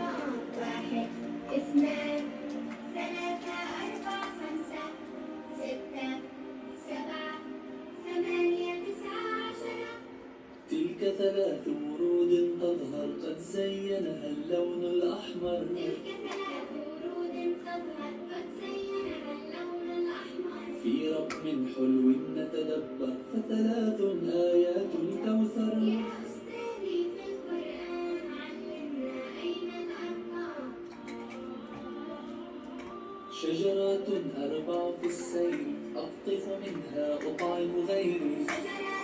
واحد اثنان ثلاثة أربعة خمسة ستة سبعة ثمانية تسعة عشرة. تلك 3 ورود تظهر قد زينها اللون الأحمر. تلك 3 ورود تظهر قد زينها اللون الأحمر. في رقم حلو نتدبر ف3 آيات الكوثر. يا أستاذي في القرآن علمنا أين الأرقام. شجرات 4 في السير أقطف منها أطعم غيري. شجرات